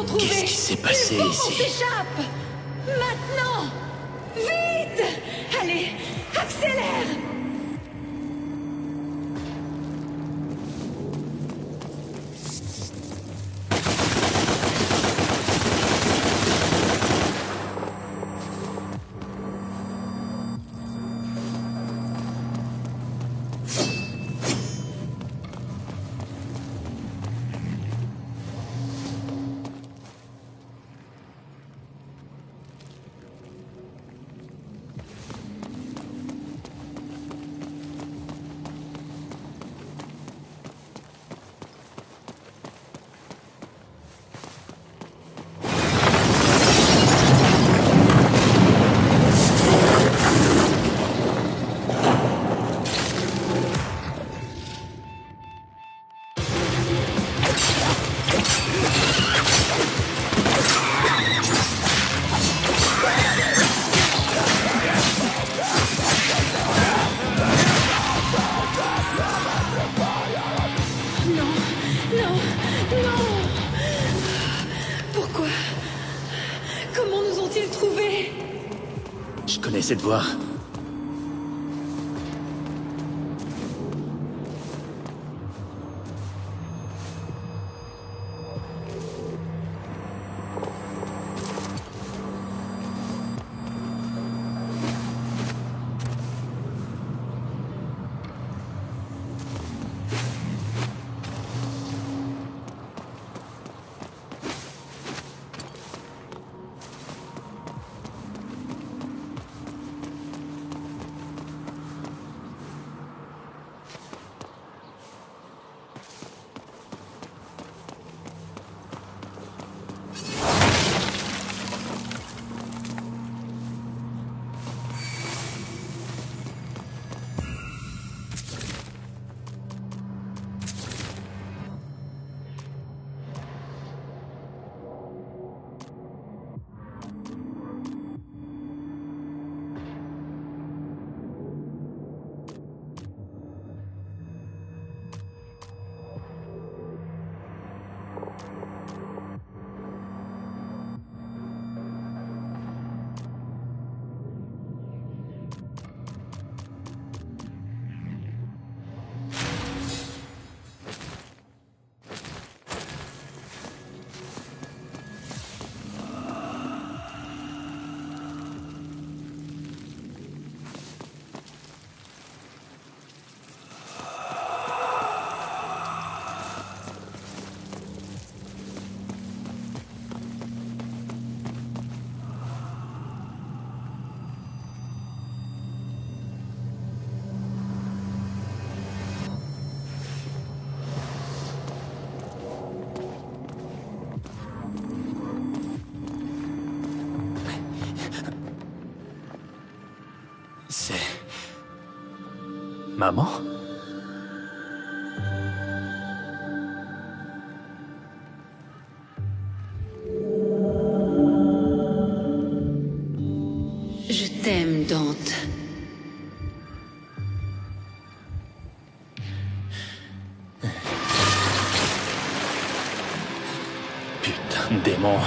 retrouver. Qu'est-ce qui s'est passé Il faut ici? qu'on s'échappe. Maintenant. Vite. Allez, accélère. Je connais cette voix. C'est... Maman? Je t'aime, Dante. Putain de démon.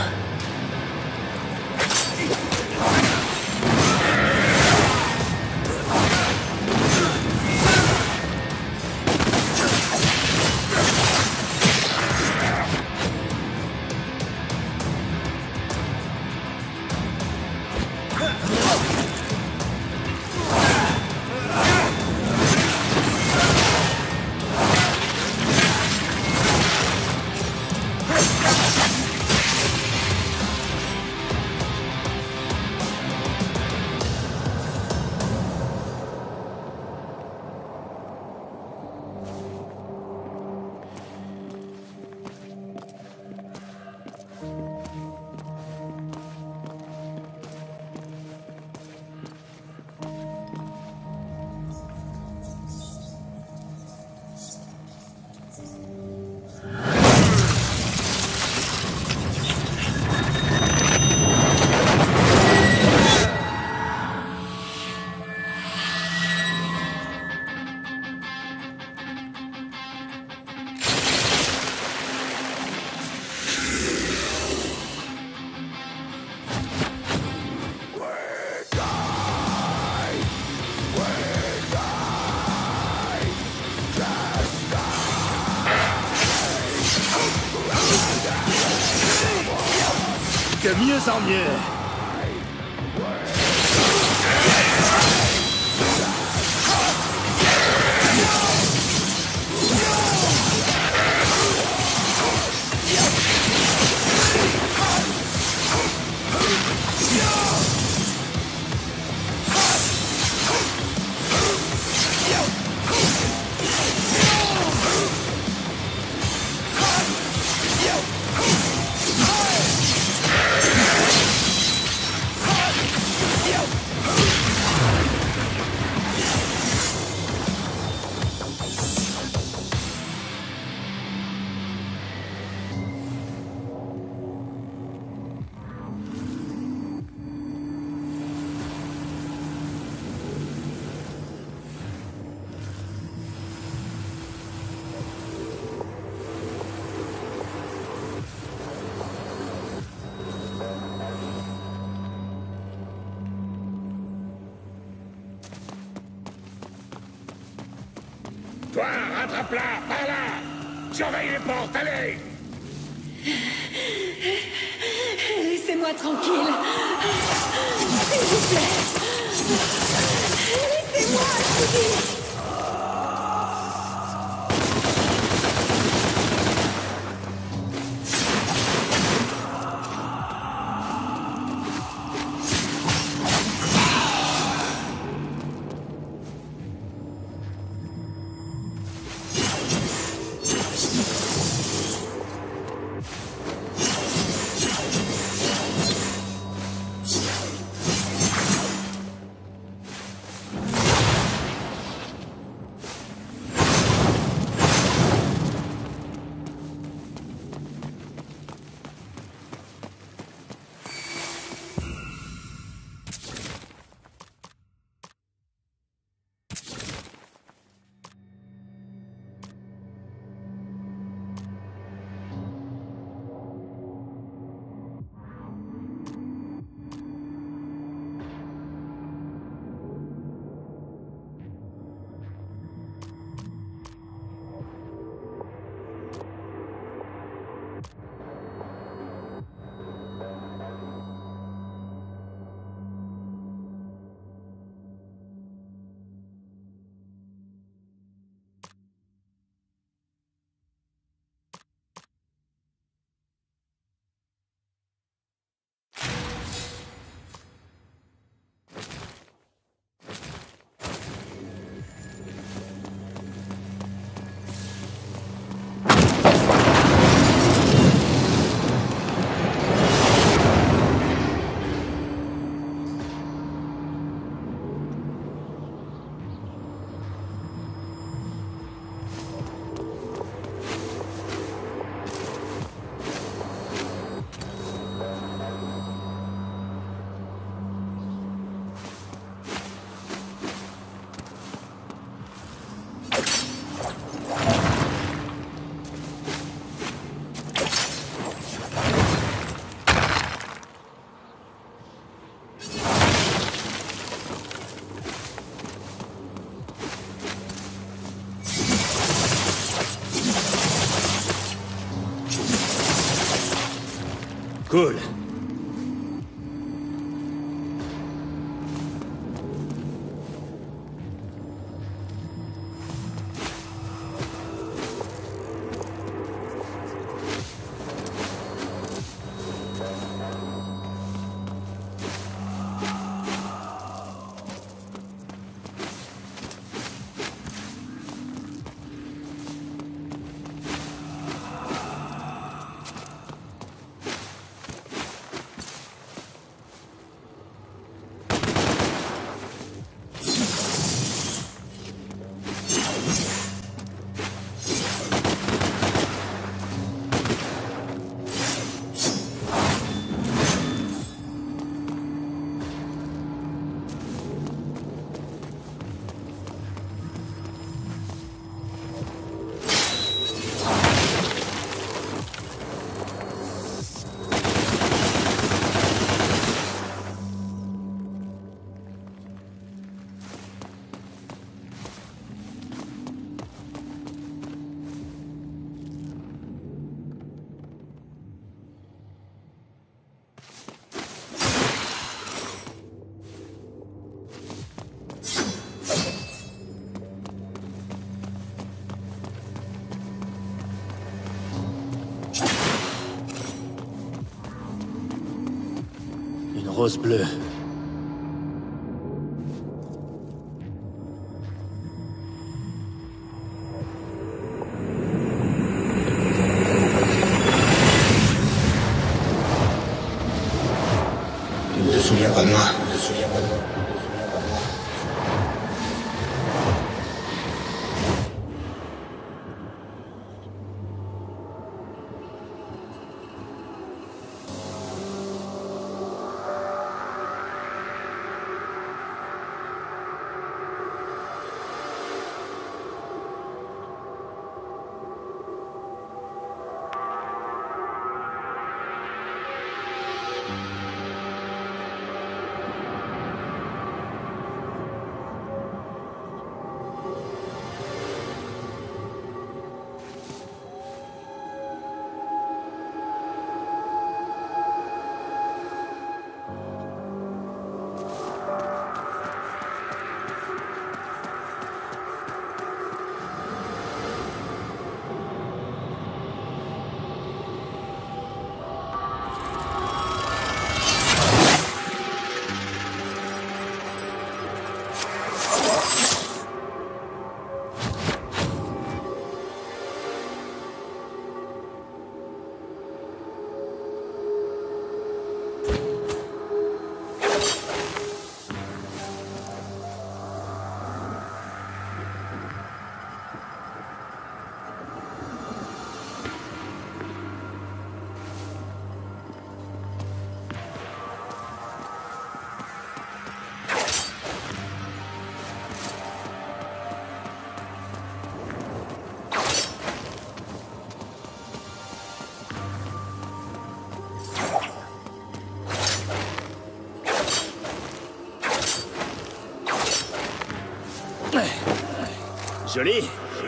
de mieux en mieux. Toi, rattrape-la, par là! Surveille les portes, allez! Laissez-moi tranquille. S'il vous plaît. Laissez-moi, je vous dis. Cool. Une rose bleue. Tu ne te souviens pas de moi. Joli.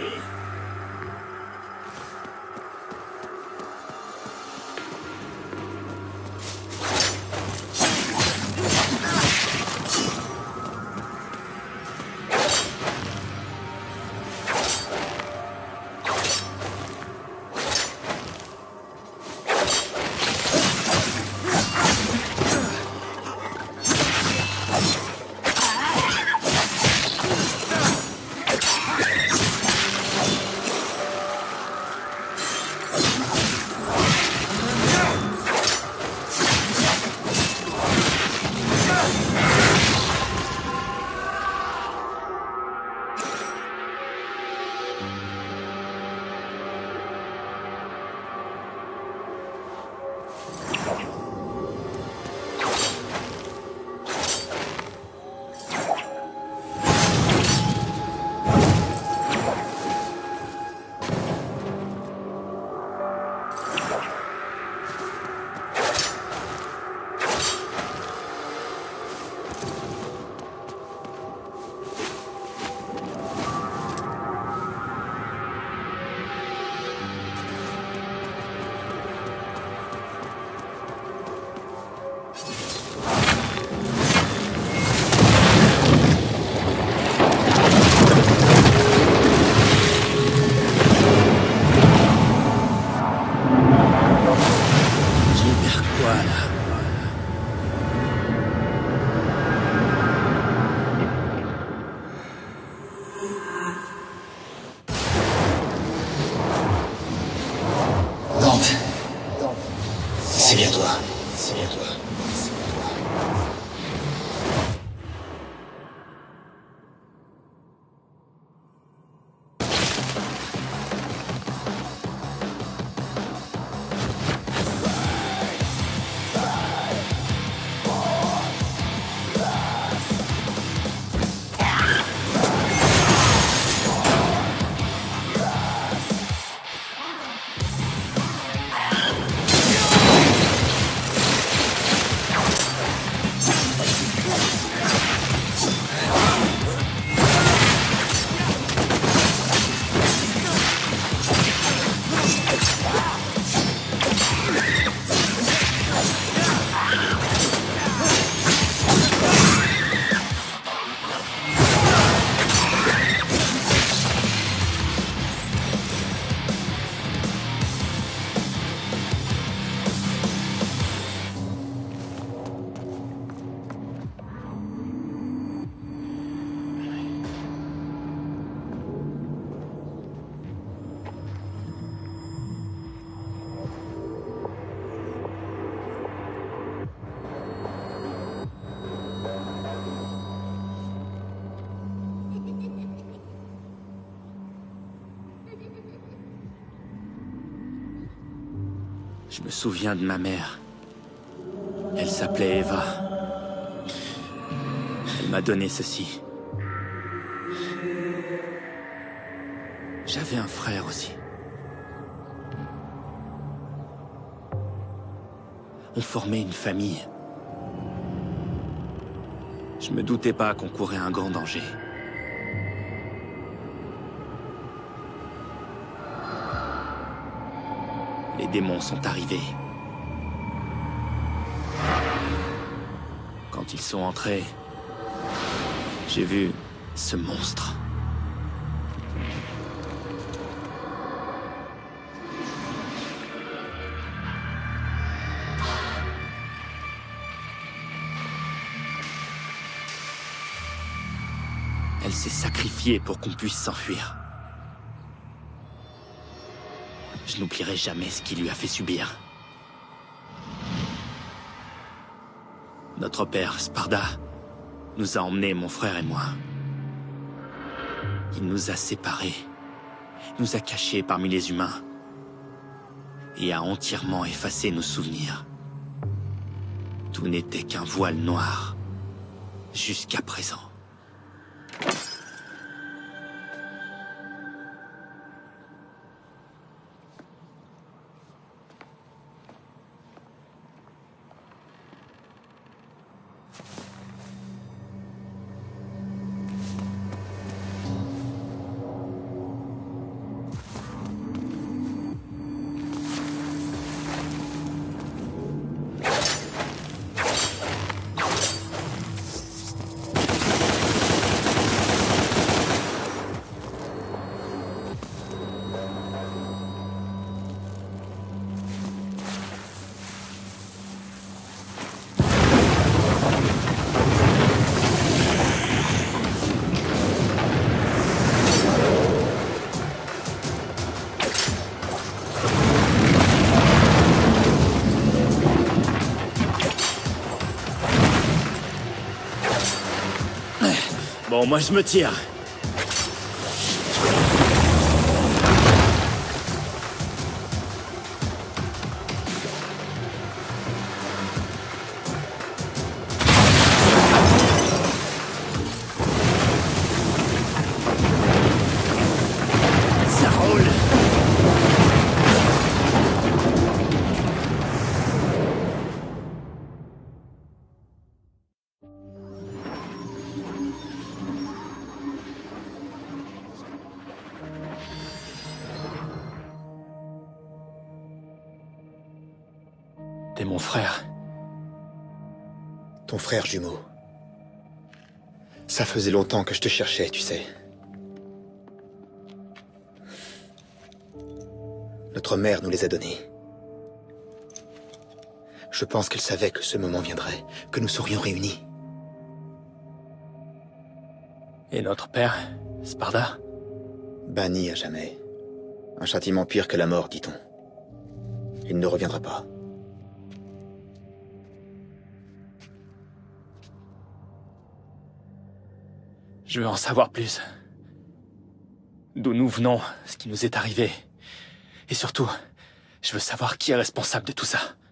C'est bien toi. C'est bien toi. Je me souviens de ma mère. Elle s'appelait Eva. Elle m'a donné ceci. J'avais un frère aussi. On formait une famille. Je me doutais pas qu'on courait un grand danger. Les démons sont arrivés. Quand ils sont entrés, j'ai vu ce monstre. Elle s'est sacrifiée pour qu'on puisse s'enfuir. Je n'oublierai jamais ce qu'il lui a fait subir. Notre père, Sparda, nous a emmenés, mon frère et moi. Il nous a séparés, nous a cachés parmi les humains, et a entièrement effacé nos souvenirs. Tout n'était qu'un voile noir, jusqu'à présent. Bon, moi je me tire. Ça roule. T'es mon frère. Ton frère jumeau. Ça faisait longtemps que je te cherchais, tu sais. Notre mère nous les a donnés. Je pense qu'elle savait que ce moment viendrait, que nous serions réunis. Et notre père, Sparda? Banni à jamais. Un châtiment pire que la mort, dit-on. Il ne reviendra pas. Je veux en savoir plus. D'où nous venons, ce qui nous est arrivé. Et surtout, je veux savoir qui est responsable de tout ça.